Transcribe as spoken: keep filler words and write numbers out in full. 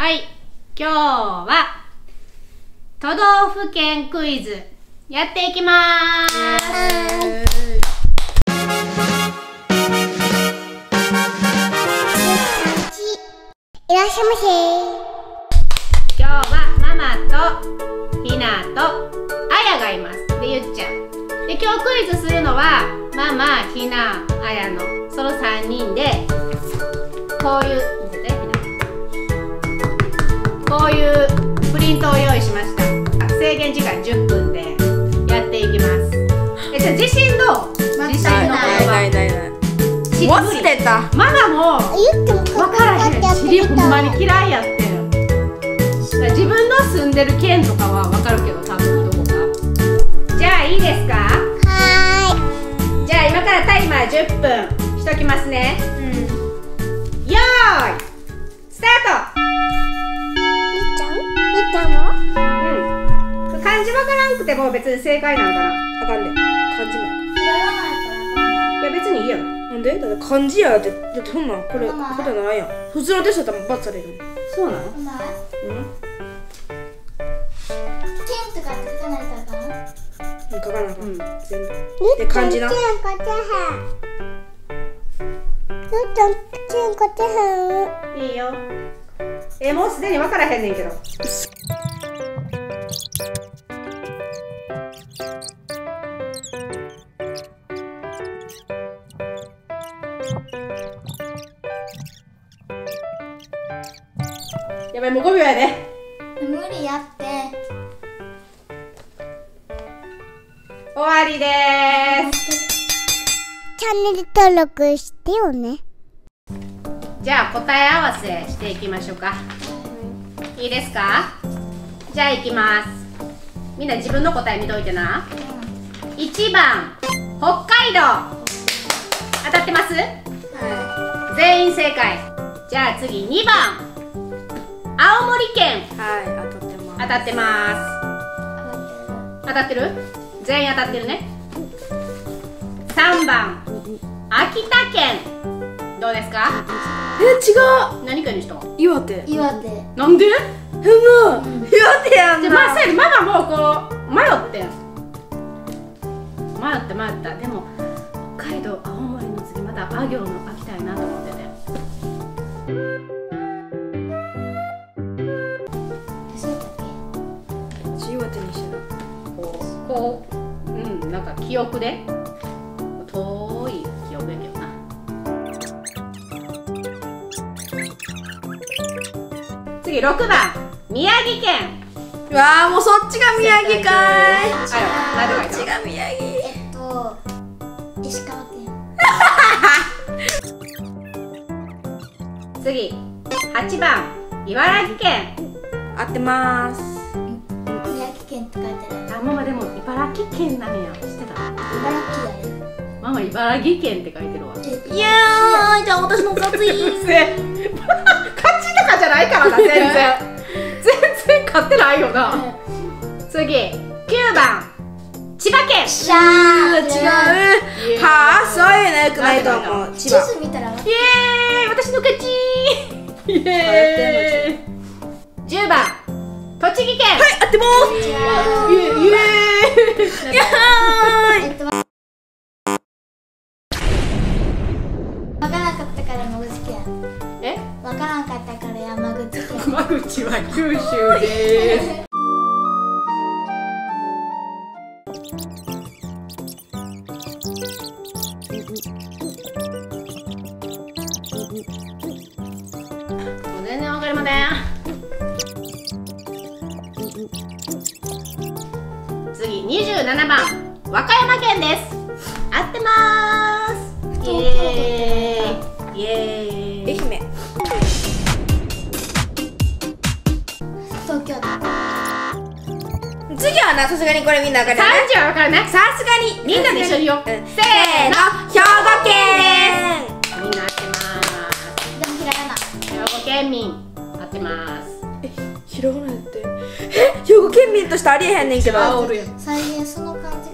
はい、今日は都道府県クイズやっていきまーす。 いらっしゃいませ。 今日はママとひなとあやがいます。で、ゆっちゃんで、今日クイズするのはママ、ひな、あやのそのさんにんで、こういう見てて、ひなこういうプリントを用意しました。制限時間じゅっぷんでやっていきます。え、じゃあ自信どう？自信のないないないない。忘れた。 ママも分からへん。地理ほんまに嫌いやってん。自分の住んでる県とかは分かるけど、多分どこか。じゃあいいですか？ はーい。 じゃあ今からタイマーじゅっぷんしときますね。うん、よーいスタート。 りっちゃん？りっちゃんも？ うん、漢字分からんくても別に正解なんかな。 あかんねん。漢字もいや別にいいやろ。 なんで？だって漢字やって、だってそんなんこれ答えないやん。普通のテストだったら罰される。 そうなの？うん。 剣とかって書かないとあかん？ 書かなあかん。 うん、 全部。で漢字な。 りっちゃん勝てへん。りっちゃん勝てへん。 いいよ。え、もうすでに分からへんねんけど。やばい、もうごびょうやで。 無理やって。 終わりでーす。 チャンネル登録してよね。 じゃあ答え合わせしていきましょうか。いいですか？じゃあいきます。みんな自分の答え見といてな。いちばん北海道当たってます？ は全員正解。じゃあ次にばん青森県い。はい、当たってます。 当たってます。当たってる？全員当たってるね。さんばん秋田県どうですか？ え、違う。 何県にした？ 岩手。 岩手。 なんで？ ふむ。岩手やんじゃ、 な。 まあ、そうやママもこう迷ってん。迷った迷った。でも北海道、青森の次またあ行の秋田やなと思ってて。 岩手にしてた。 こう、こう、うん、なんか記憶で遠い記憶やけどな。次ろくばん宮城県。 うわあ、もうそっちが宮城かーい。 あら、 そっちが宮城。 えっと石川県。 次はちばん茨城県。 合ってます。 宮城県って書いてある。 あ、ママでも茨城県なんや。知ってた？ 茨城やで。 ママ茨城県って書いてるわ。 いやー、じゃあ私の勝ち。 勝ちとかじゃないからな、全然全然勝ってないよな。次きゅうばん千葉県。 しゃー。 違う。はあ、そういうのよくないと思う。千地葉。 図見たら。 イエーイ、私の勝ち。イエーイ。じゅうばん栃木県。 はい、合ってます。 イエーイ。イエーイ。 やーい。 えっとわからんかったから山口県。 え？ わからんかったから山口県。 山口は九州でーす。もう全然わかりません。次にじゅうななばん和歌山県です。合ってまーす。イエーイイエーイ。 愛媛。 東京都。 次はな、さすがにこれみんなわかるよね。 さんじはわかるね。 さすがにみんなで一緒によ。 せーの、 せーの、 兵庫県。 みんな合ってます。 でもひらがな。 兵庫県民合ってます。 え、ひらがなやって。え、兵庫県民としてありえへんねんけど。 あ、おるやん。 再現その漢字